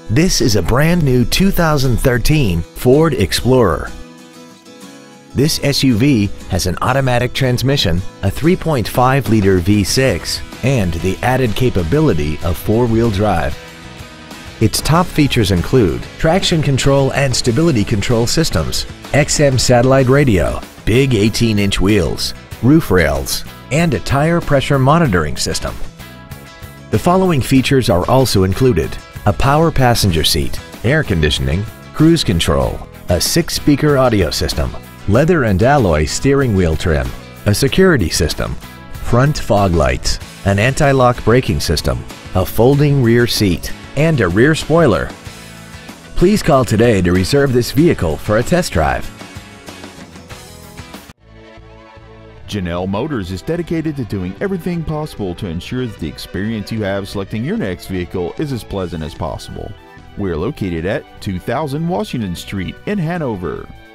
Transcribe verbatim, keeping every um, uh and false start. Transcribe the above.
This is a brand new two thousand thirteen Ford Explorer. This S U V has an automatic transmission, a three point five liter V six, and the added capability of four-wheel drive. Its top features include traction control and stability control systems, X M satellite radio, big eighteen inch wheels, roof rails, and a tire pressure monitoring system. The following features are also included: a power passenger seat, air conditioning, cruise control, a six-speaker audio system, leather and alloy steering wheel trim, a security system, front fog lights, an anti-lock braking system, a folding rear seat, and a rear spoiler. Please call today to reserve this vehicle for a test drive. Janelle Motors is dedicated to doing everything possible to ensure that the experience you have selecting your next vehicle is as pleasant as possible. We're located at two thousand Washington Street in Hanover.